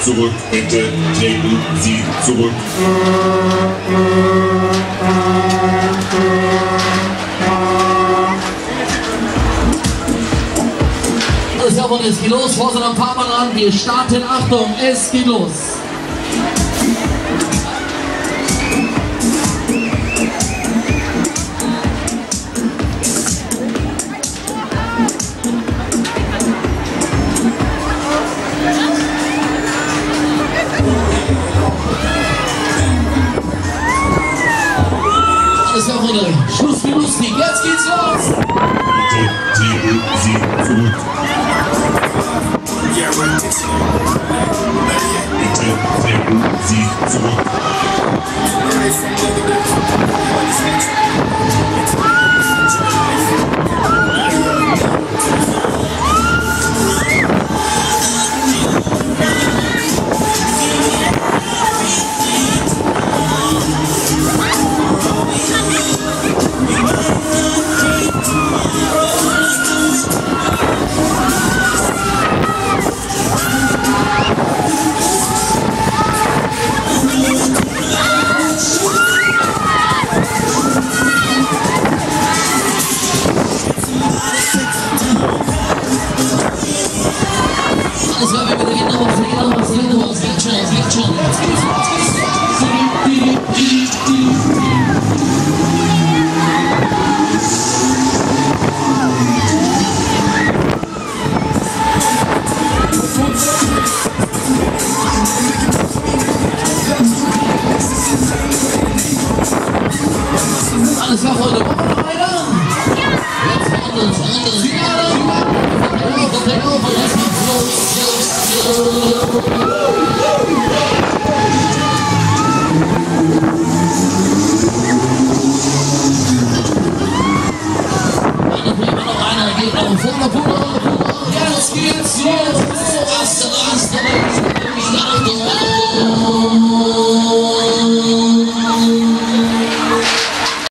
zurück, bitte treten Sie zurück. Alles klar, es geht los, Vorsicht am Fahrmann an, wir starten, Achtung, es geht los. Alles klar, Freunde, Schluss für lustig, jetzt geht's los. Bitte treten Sie zurück. Bitte treten Sie zurück. Alles klar, wir gehen noch was, geht schon. Alles klar, Freunde, wollen wir noch weiter? Jetzt Jetzt geht's los!